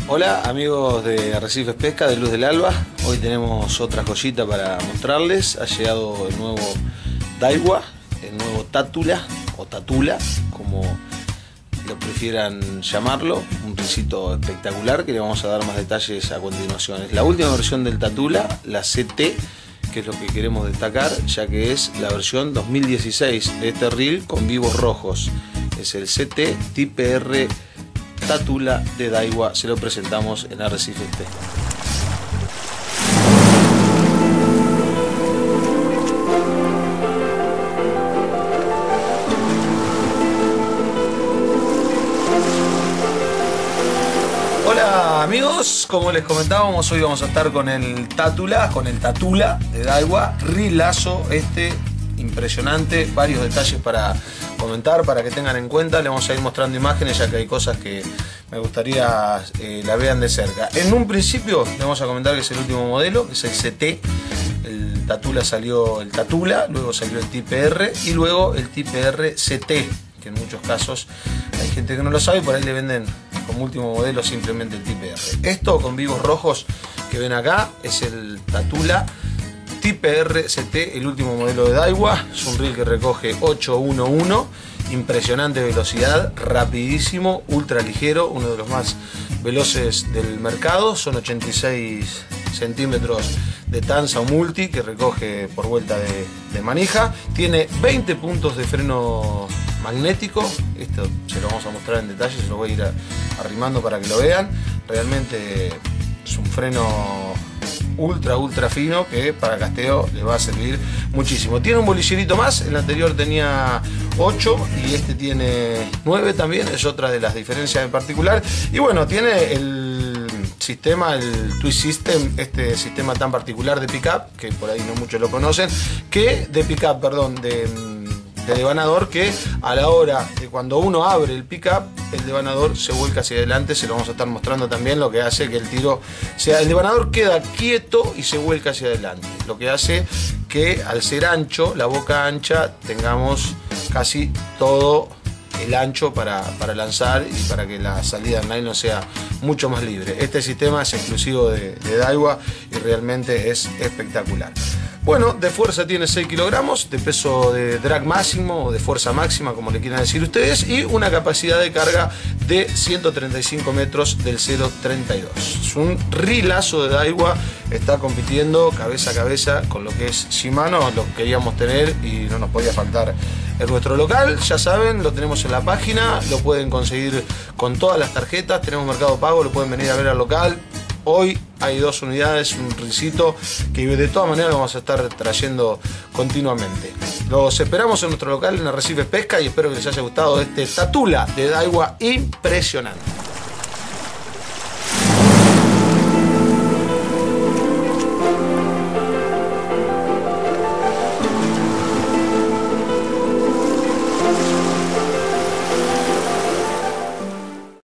Hola amigos de Arrecifes Pesca de Luz del Alba, hoy tenemos otra joyita para mostrarles. Ha llegado el nuevo Daiwa, el nuevo Tatula o Tatula, como lo prefieran llamarlo, un rincito espectacular que le vamos a dar más detalles a continuación. Es la última versión del Tatula, la CT, que es lo que queremos destacar, ya que es la versión 2016 de este reel con vivos rojos. Es el CT TPR Tatula de Daiwa, se lo presentamos en Arrecifes Pesca. Hola amigos, como les comentábamos, hoy vamos a estar con el Tatula de Daiwa, rilazo impresionante, varios detalles para comentar, para que tengan en cuenta. Le vamos a ir mostrando imágenes, ya que hay cosas que me gustaría la vean de cerca. En un principio le vamos a comentar que es el último modelo, que es el CT. El Tatula salió el Tatula, luego salió el TPR y luego el TPR CT, que en muchos casos hay gente que no lo sabe, por ahí le venden como último modelo simplemente el TPR. Esto con vivos rojos que ven acá es el Tatula TPR CT, el último modelo de Daiwa. Es un reel que recoge 811, impresionante velocidad, rapidísimo, ultra ligero, uno de los más veloces del mercado. Son 86 centímetros de tanza o multi que recoge por vuelta de manija. Tiene 20 puntos de freno magnético. Esto se lo vamos a mostrar en detalle, se lo voy a ir arrimando para que lo vean. Realmente es un freno ultra fino que para casteo le va a servir muchísimo. Tiene un bolillerito más, el anterior tenía 8 y este tiene 9 también, es otra de las diferencias en particular. Y bueno, tiene el sistema, el Twist System, este sistema tan particular de pickup, que por ahí no muchos lo conocen, de devanador, que a la hora de cuando uno abre el pickup, el devanador se vuelca hacia adelante. Se lo vamos a estar mostrando también, lo que hace que el tiro sea, el devanador queda quieto y se vuelca hacia adelante, lo que hace que al ser ancho, la boca ancha, tengamos casi todo el ancho para lanzar y para que la salida del nylon sea mucho más libre. Este sistema es exclusivo de Daiwa y realmente es espectacular. Bueno, de fuerza tiene 6 kilogramos, de peso de drag máximo o de fuerza máxima, como le quieran decir ustedes, y una capacidad de carga de 135 metros del 0.32. Es un rilazo de Daiwa, está compitiendo cabeza a cabeza con lo que es Shimano. Lo queríamos tener y no nos podía faltar en nuestro local. Ya saben, lo tenemos en la página, lo pueden conseguir con todas las tarjetas, tenemos Mercado Pago, lo pueden venir a ver al local. Hoy hay 2 unidades, un rincito que de todas maneras vamos a estar trayendo continuamente. Los esperamos en nuestro local en Arrecifes Pesca y espero que les haya gustado este Tatula de Daiwa impresionante.